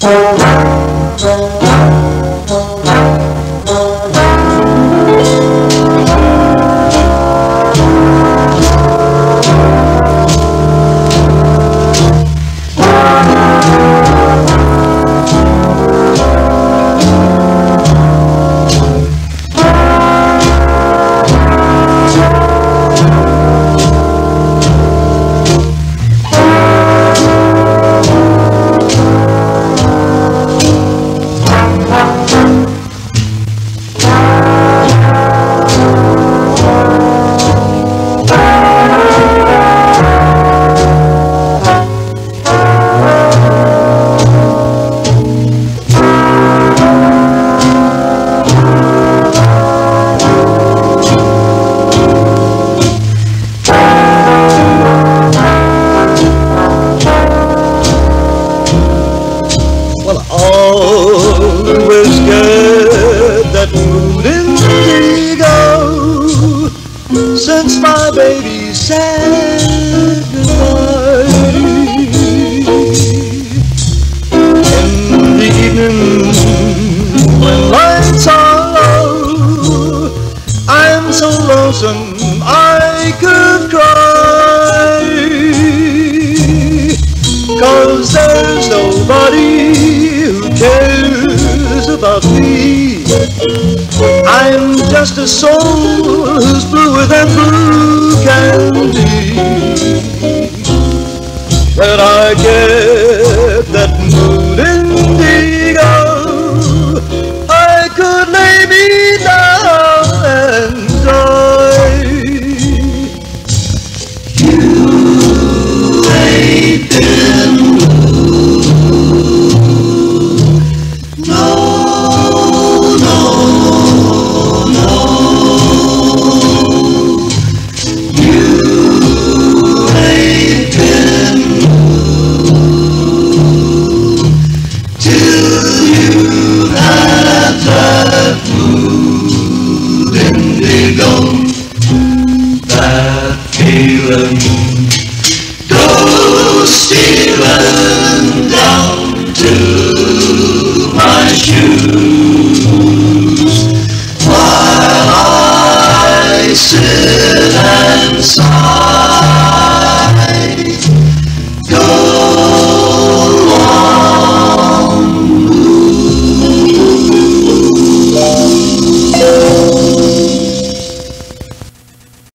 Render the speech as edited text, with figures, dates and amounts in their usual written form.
Always get that mood indigo since my baby said goodbye. In the evening when lights are low, I'm so lonesome I could cry, 'cause there's nobody who cares about me. I'm just a soul who's bluer than blue can be. When I get that mood indigo, I could lay me down and die. You ain't been that feeling goes still.